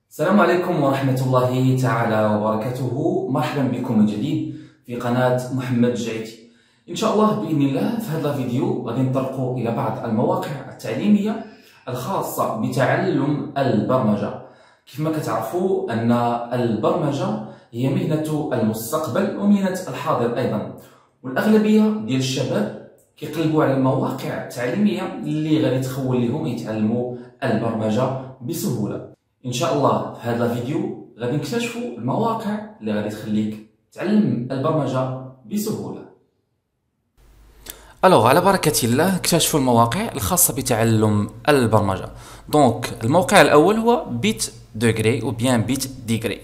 السلام عليكم ورحمة الله تعالى وبركاته. مرحبا بكم من جديد في قناة محمد جعيتي. إن شاء الله بإذن الله في هذا الفيديو غادي نطرقوا إلى بعض المواقع التعليمية الخاصة بتعلم البرمجة. كيف ما كتعرفوا أن البرمجة هي مهنة المستقبل ومهنة الحاضر أيضا، والأغلبية ديال الشباب كيقلبوا على المواقع التعليمية اللي غادي تخول لهم يتعلموا البرمجة بسهولة. ان شاء الله في هذا الفيديو غادي نكتشفوا المواقع اللي غادي تخليك تعلم البرمجه بسهوله. على بركه الله اكتشفوا المواقع الخاصه بتعلم البرمجه. دونك الموقع الاول هو بيت دوغري او بيان بيت ديغري.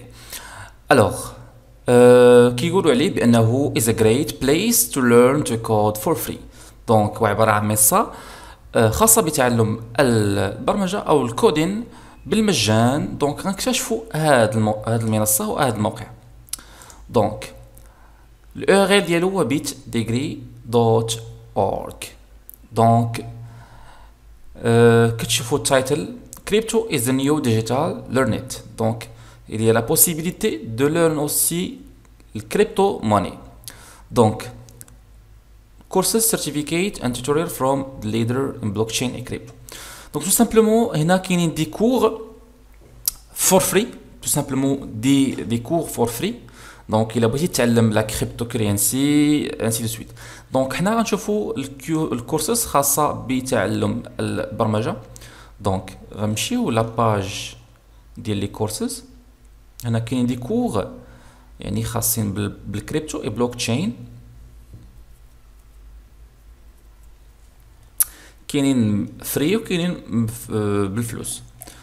كيقولوا عليه بانه is a great place to learn to code for free. دونك هو عباره عن منصه خاصه بتعلم البرمجه او الكودين بالمجان. دونك غنكتشفوا هاد المنصه وهذا الموقع. دونك الURL ديالو هو bitdegree.org. دونك كتشوفوا التايتل Crypto is the new digital learn it. Donc il y a la possibilité de learn aussi le crypto money. Donc courses, certificate and tutorial from the leader in blockchain et crypto. Donc tout simplement هنا كاينين دي كور for free. tout simplement des cours for free. donc الا بغيتي تتعلم لا كريبتو كرينسي انسي دو سويت. دونك حنا غنشوفوا الكورسز خاصه بتعلم البرمجه. دونك غنمشيو لا باج ديال لي كورسز. هنا كاينين دي كور يعني خاصين بالكريبتو اي بلوك تشين. كاينين فري وكاينين بالفلوس.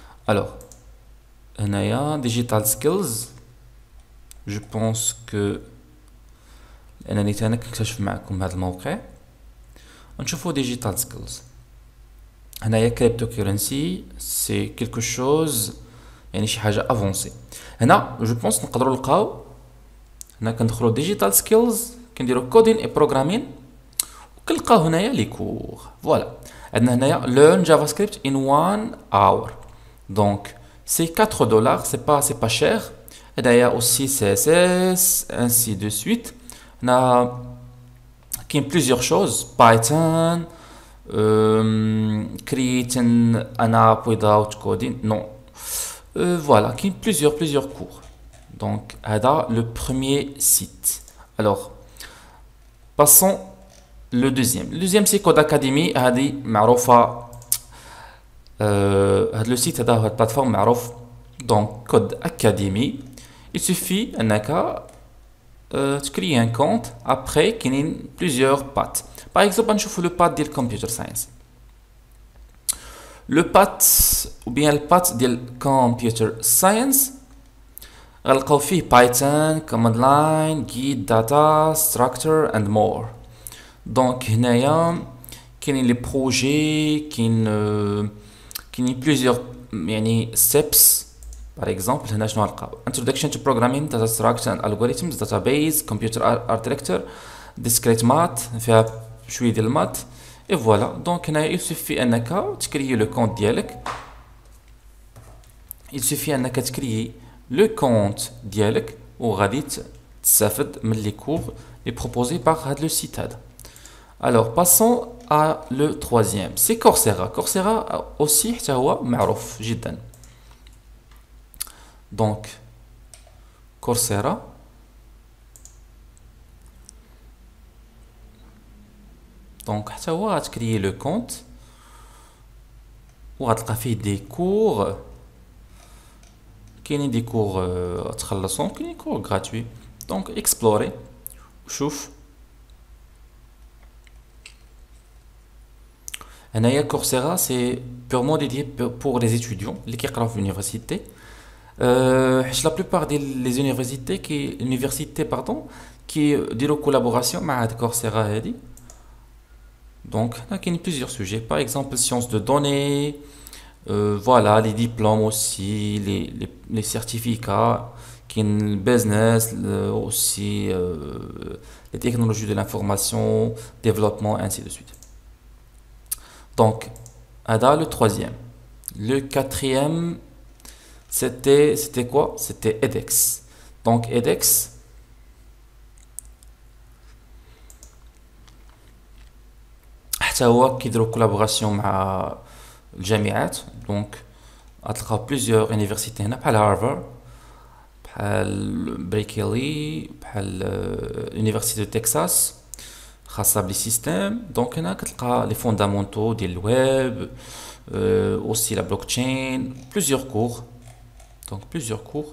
هنايا ديجيتال سكيلز. جو بونس كو انني تانا كنكتشف معكم هذا الموقع. نشوفوا ديجيتال سكيلز. هنايا كريبتو كورنسي سي كيلكو شوز يعني شي حاجه افونسي. هنا جو بونس نقدروا نلقاو هنا كندخلوا ديجيتال سكيلز كنديروا كودين اي بروغرامين وكنلقاو هنايا لي كور. فوالا عندنا هنايا learn JavaScript in 1 hour. donc c'est $4, c'est pas cher. هنايا aussi CSS ainsi de suite. هنا كاين plusieurs choses Python creating an app without coding. non voilà كاين plusieurs cours. donc هذا le premier site. alors passons le deuxième c'est Code Academy. هذه معروفة. هذا لو سيت هذا هو البلاتفورم معروف. دونك Code Academy il suffit انك تكري ان كونت. ابري كاينين بليزيور بات. باغ اكزومبل نشوفوا لو بات ديال كمبيوتر ساينس. لو بات او بيان البات ديال كمبيوتر ساينس غنلقاو فيه بايثون كوماند لاين جيت داتا ستراكتور اند مور. دونك هنايا كاينين لي بروجي كاينين بليزيور يعني ستيبس. باغ اكزومبل هنا شنو غنلقاو introduction to programming data structure and algorithms database computer architecture discrete math فيها شويه ديال المات اي فوالا. دونك هنا يسوفي انك تكريي لو كونت ديالك. يسوفي انك تكريي لو كونت ديالك وغادي تستافد من لي كور لي بروبوزي باغ هاد لو سيت هذا. alors passons à le troisième c'est Coursera. Coursera aussi حتى هو معروف جدا. donc Coursera donc حتى هو غتكريي لو كونت وغتلقى فيه دي كور. كاينين دي كور تخلصهم كاينين كور غراتوي. donc اكسبلوري وشوف. هنايا Coursera c'est purement dédié pour les étudiants اللي كيقراو في l'université. حيت لا بلوبار ديال لي زونيفرسيتي كيديروا كولابوراسيون مع هاد Coursera هادي. دونك هنا كاين plusieurs sujets par exemple sciences de données. voilà les diplômes aussi les certificats. كاين البيزنس aussi les technologies de l'information développement ainsi de suite. donc هذا le troisième. le quatrième C'était quoi? C'était edX. Donc edX حتى هو كيديروا كولابوراسيون مع الجامعات. دونك غتلقاو بليزيور يونيفرسيتي هنا بحال هارفارد، بحال بريكيلي، بحال يونيفرسيتي دو تكساس خاصة بلي سيستيم. دونك هنا كتلقى لي فوندامونتو ديال الويب، اوسي لا بلوكتشين، بليزيور كور. دونك بليزيور كور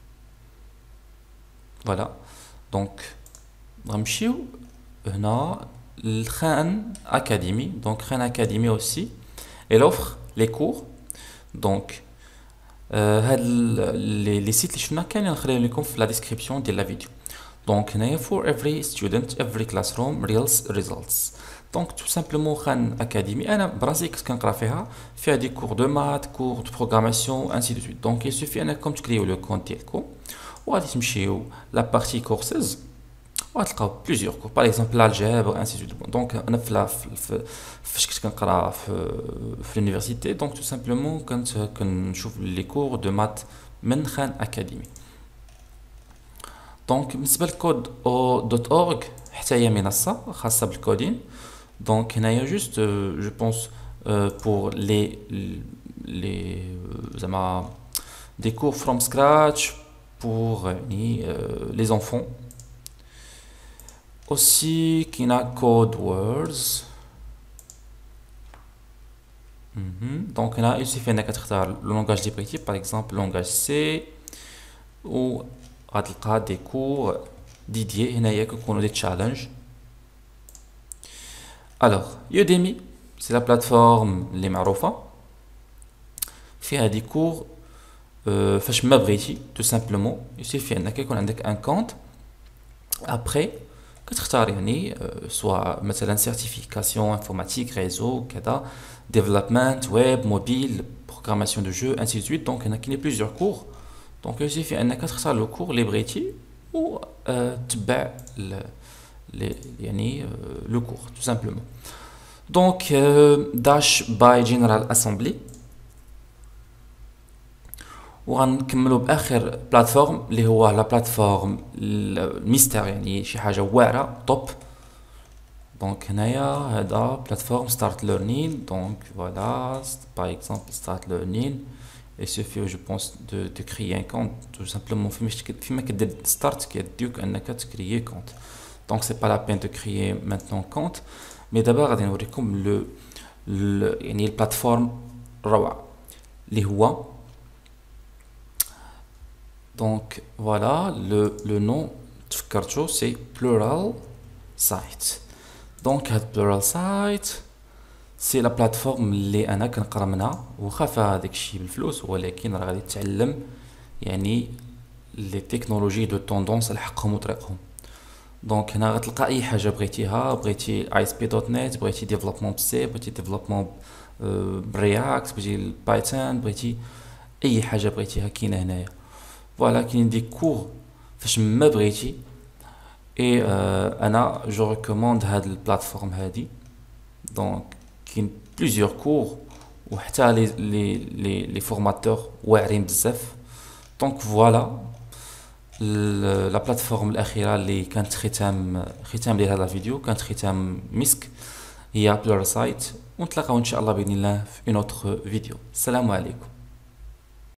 فوالا. دونك غنمشيو هنا الخان اكاديمي. دونك خان اكاديمي اوسي elle offre les cours. دونك هاد لي سيت اللي شفنا كاملين نخليهم لكم في لا ديسكريبسيون ديال لا فيديو. دونك هنايا for every student every classroom real results. دونك تو سامبلومون خان اكاديمي انا براسي كنت كنقرا فيها دي كور دو مات، كور دو بروغراماسيون انسي دو سويت. دونك يسوفي انكم تكريو لو كونت ديالكم وغادي تمشيو لا بارتي كورسز وغتلقاو بليزيور كور باغ اكزومبل الجبر انسي دو سويت. دونك انا فاش كنت كنقرا في لونيفرسيتي دونك تو سامبلومون كنت كنشوف لي كور دو مات من خان اكاديمي. دونك بالنسبه للكود او دوت اورغ حتى هي منصه خاصه بالكودين. دونك هنايا جوست جو بونس بور لي زعما دي كور فروم سكراتش بور يعني لي زونفون. اوسي كاينه كود ووردز. دونك هنا يسيفي انك تختار لو لونغاج اللي بغيتي باغ اكزومبل لونغاج سي و غتلقى دي كور ديديي. هنايا كيكونوا دي تشالنج. الوغ يوديمي سي لا بلاتفورم اللي معروفه فيها دي كور فاش ما بغيتي تو سامبلومون يسيفي انك يكون عندك ان كونت. ابري كتختار يعني سواء مثلا سيرتيفيكاسيون انفورماتيك ريزو كذا، ديفلوبمنت ويب موبيل بروغراماسيون دو جو انسي دو سويت. دونك هنا كاين بليزيور كور. دونك يسيفي انك تختار لو كور اللي بغيتي و تبع يعني لو كور تو سامبلومون. دونك داش باي جنرال اسامبلي. وغنكملوا باخر بلاتفورم اللي هو لا بلاتفورم الميستر يعني شي حاجه واعره توب. دونك هنايا هذا بلاتفورم ستارت ليرنين. دونك فوالا باغ اكزومبل ستارت ليرنين il suffit je pense de créer un compte tout simplement. فيما كدير ستارت كيديوك انك تكريي كونت. دونك سي با لا بين دو كريي مانتنون كونت. مي دابا غادي نوريكم لو يعني البلاتفورم روعه اللي هو دونك فوالا لو نون تفكرتو سي بلورال سايت. دونك هاد بلورال سايت سي لا بلاتفورم اللي انا كنقرا منها واخا فيها داكشي بالفلوس ولكن راه غادي تتعلم يعني لي تكنولوجي دو طوندونس الحقهم وطريقهم. دونك هنا غتلقى اي حاجه بغيتيها، بغيتي اي اس بي دوت نت، بغيتي ديفلوبمون بسي، بغيتي ديفلوبمون برياكت، بغيتي بايثون، بغيتي اي حاجه بغيتيها كاينه هنايا. فوالا كاين دي كور فاش ما بغيتي. اي انا جو ريكوموند هاد البلاتفورم هادي. دونك كاين بليزيور كور وحتى لي فورماتور واعرين بزاف. دونك فوالا لا بلاتفورم الاخيره اللي كانت ختام ديال هذا الفيديو كانت ختام مسك هي بلور سايت. ونتلاقاو ان شاء الله باذن الله في اون اوتر فيديو. السلام عليكم.